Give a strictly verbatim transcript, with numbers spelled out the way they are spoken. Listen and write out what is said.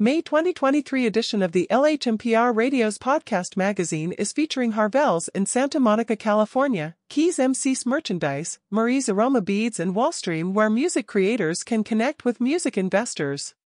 May twenty twenty-three edition of the L H M P R Radio's podcast magazine is featuring Harvell's in Santa Monica, California, Keys M C's merchandise, Marie's Aroma Beads and Wallstream, where music creators can connect with music investors.